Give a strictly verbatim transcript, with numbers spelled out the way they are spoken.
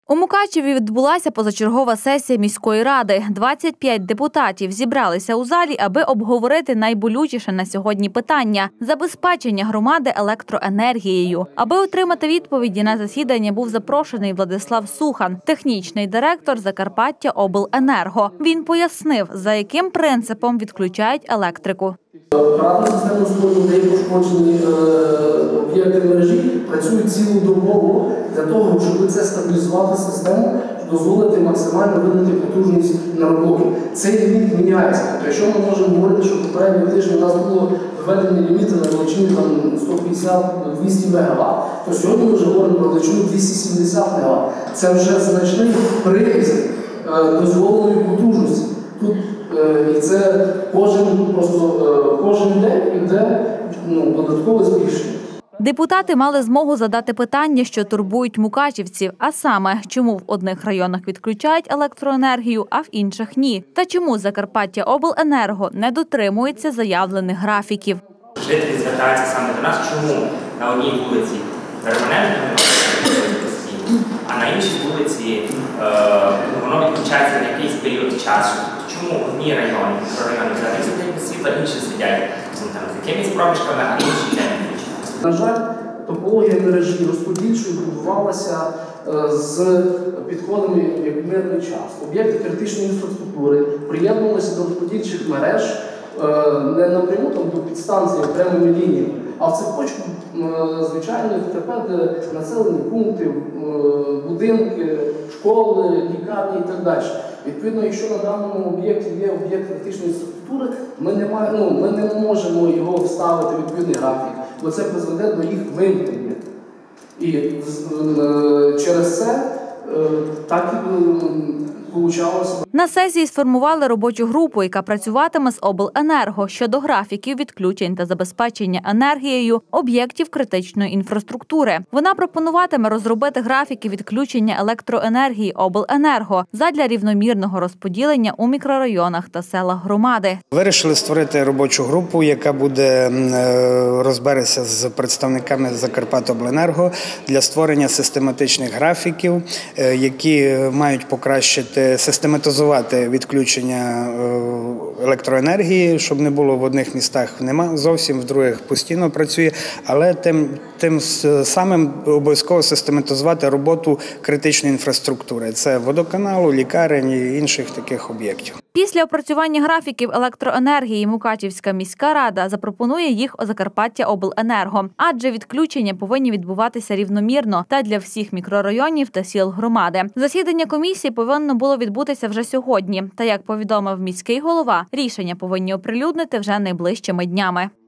У Мукачеві відбулася позачергова сесія міської ради. двадцять п'ять депутатів зібралися у залі, аби обговорити найболючіше на сьогодні питання – забезпечення громади електроенергією. Аби отримати відповіді на засідання був запрошений Владислав Сухан, технічний директор Закарпаттяобленерго. Він пояснив, за яким принципом відключають електрику. Апаратна система розподілу людей пошкоджені об'єкти мережі працюють цілодобово для того, щоб це стабілізувати систему, дозволити максимально видати потужність на роботу. Цей ліміт міняється. Тобто, якщо ми можемо говорити, що попередньо тиждень у нас було введені ліміти на величині сто п'ятдесят - двісті мегаватт, то сьогодні ми вже говоримо про величину двісті сімдесят мегаватт. Це вже значний приріст дозволеної потужності. Тут І це кожен, просто, кожен день йде ну, додаткове збільшення. Депутати мали змогу задати питання, що турбують мукачівців, а саме, чому в одних районах відключають електроенергію, а в інших – ні. Та чому Закарпаттяобленерго не дотримується заявлених графіків. Жителі звертаються саме до нас, чому на одній вулиці перманентно постійно, а на іншій вулиці е, воно відключається на якийсь період часу. Чому одні райони, мікрорайони взагалі сидять без світла, інші сидять з якимись проміжками, а інші не відключають? На жаль, топологія мережі розподільчої будувалася з підходами як мирний час. Об'єкти критичної інфраструктури приєднувалися до розподільчих мереж не напряму там, до підстанції окремими лініями, а в цепочку звичайних ТП, де населені пункти, будинки, школи, лікарні і так далі. Відповідно, якщо на даному об'єкті є об'єкт критичної інфраструктури, ми не, має, ну, ми не можемо його вставити в відповідний графік, бо це призведе до їх вимкнення. І через це так і получалося. На сесії сформували робочу групу, яка працюватиме з обленерго щодо графіків відключень та забезпечення енергією об'єктів критичної інфраструктури. Вона пропонуватиме розробити графіки відключення електроенергії обленерго задля рівномірного розподілення у мікрорайонах та селах громади. Вирішили створити робочу групу, яка буде розбереться з представниками Закарпаттяобленерго для створення систематичних графіків, які мають покращити систематизувати відключення електроенергії, щоб не було в одних містах нема зовсім, в других постійно працює, але тим, тим самим обов'язково систематизувати роботу критичної інфраструктури. Це водоканалу, лікарень і інших таких об'єктів. Після опрацювання графіків електроенергії Мукачівська міська рада запропонує їх у Закарпаттяобленерго, адже відключення повинні відбуватися рівномірно та для всіх мікрорайонів та сіл громади. Засідання комісії повинно було відбутися вже сьогодні, та, як повідомив міський голова, рішення повинні оприлюднити вже найближчими днями.